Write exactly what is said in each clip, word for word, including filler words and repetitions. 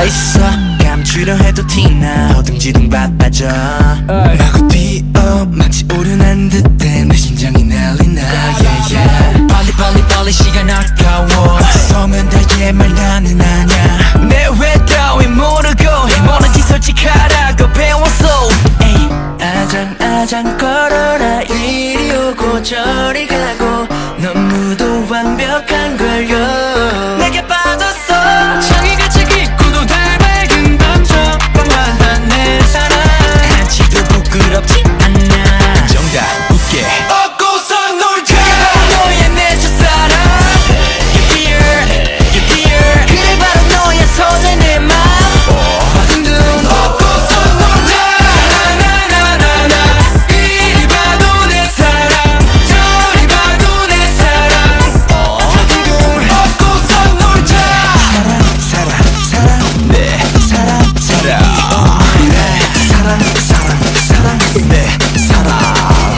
있어 감추려 해도 티나 허둥지둥 바빠져 마구 뛰어 마치 오련한 듯해 내 심장이 난리나 yeah, yeah. 빨리 빨리 빨리 시간 아까워 서면 다얘 말 나는 아냐 내 왜 따위 모르고 뭐는지 솔직하라고 배웠어 에이. 아장아장 걸어라 이리 오고 저리 가고 너무도 완벽한 걸요 내게 빠졌어 창의같이 깊고도 달 밝은 밤처럼 방황한 내 사랑 한치도 부끄럽지 않아 정답 웃게 업고서 놀자 너의 내 첫사랑 You're here, you're here 그래 바로 너의 손에 내 맘 받은 둥 업고서 놀자 나나나나나 이리 봐도 내 사랑 저리 봐도 내 사랑 받은 둥 업고서 놀자 사랑 사랑 사랑 내 사랑 사랑 내 사랑 사랑 사랑 내 사랑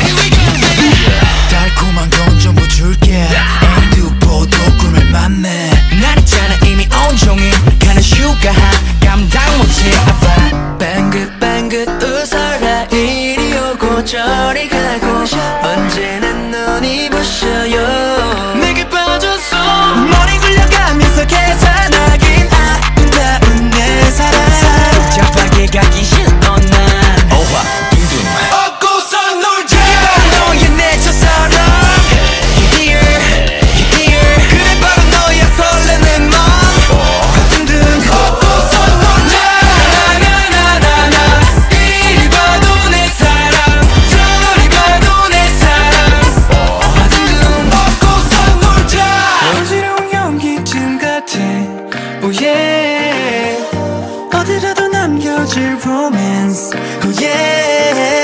달콤한 건 전부 줄게 앵두포도 꿈을 맘매 난 있잖아 이미 온종일 가는 슈가 감당 못해 아파 뱅긋뱅긋 웃어라 이리 오고 저리 가고 언제나 눈이 부셔요 내게 빠졌어 머리 굴려가면서 계산하긴 아름다운 내 사랑 복잡하게 가기 싫어 난 오화 둥둥 업고서 놀자 너의 내 첫사랑 You're here, you're here 그래 바로 너의 설레는 맘 받은 둥 업고서 놀자 나나나나나 이리 봐도 내 사랑 저리 봐도 내 사랑 받은 둥 업고서 놀자 어지러운 연기쯤 같아 oh yeah 어디라도 남겨질 romance oh yeah